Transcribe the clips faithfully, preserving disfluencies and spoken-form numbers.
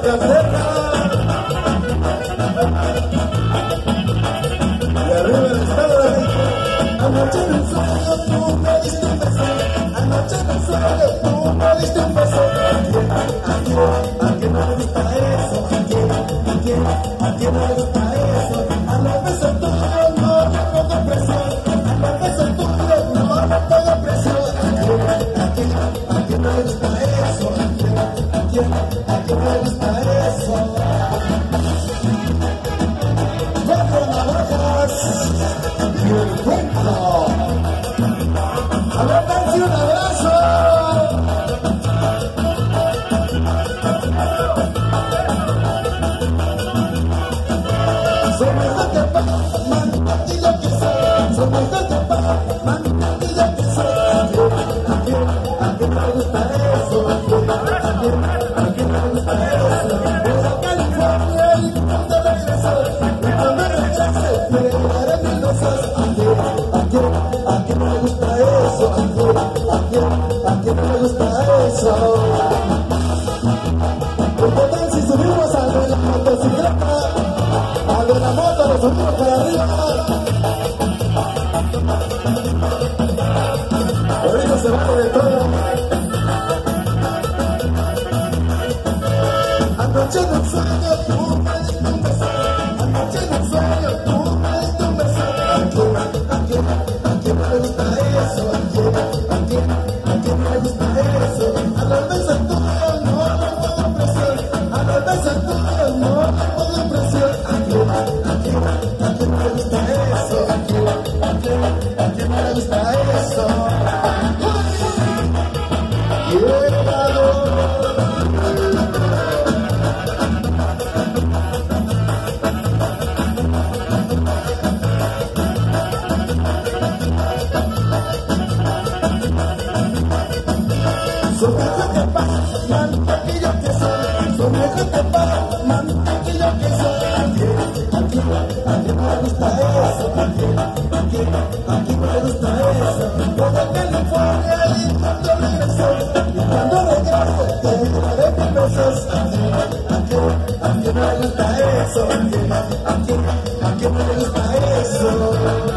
Zacatecas. Y arriba el Estado de México. Anoche en el sueño tú me diste un beso. Anoche en el sueño tú me diste un beso. ¿A quién, a quién no le gusta eso? ¿A quién, a quién, a quién no le gusta eso? A los besos tuyos no le pongo presión. A los besos tuyos no le pongo presión. ¿A quién, a quién no le gusta eso? ¿A quién, a quién, a quién no le gusta eso? Cuatro navajas y el cuento. A ver, dense un abrazo. Soy mejor que Pac-Man, y yo que soy. Soy mejor que Pac-Man, y yo que soy. ¿A quién, a quién no le gusta eso? ¿A quién, a quién, a quién no le gusta eso? Voy a California y cuando regreso, y cuando regrese, me daré mil besos. ¿A quién, a quién, a quién no le gusta eso? ¿A quién, a quién, a quién no le gusta eso? ¿Qué tal si subimos a de la motocicleta? A de la moto lo subimos para arriba. Ahorita se va de todo. Anoche en un sueño tú me diste un beso. Anoche en un sueño tú me diste un beso. ¿A quién, a quién, a quién no le gusta eso? ¿A quién, a quién, a quién no le gusta eso? A los besos tuyos no le pongo presión. A los besos tuyos no le pongo presión. ¿A quién, a quién, a quién no le gusta eso? ¿A quién, a quién, a quién no le gusta eso? Soy mejor que Pac-Man, que yo que soy. Soy mejor que Pac-Man, que yo que soy. ¿A quién, a quién, a quién no le gusta eso? ¿A quién, a quién, a quién no le gusta eso? Voy a California y cuando regreso, y cuando regreso, te daré mil besos. ¿A quién, a quién, a quién no le gusta eso? ¿A quién, a quién, a quién no le gusta eso?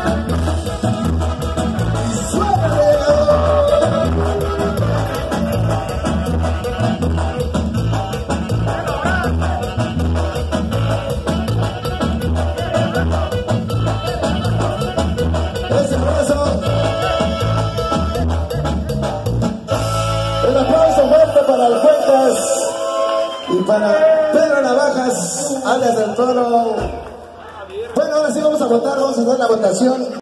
Un aplauso fuerte para el Cuencas y para Pedro Navajas, alias del Toro. Bueno, ahora sí vamos a votar, vamos a hacer la votación.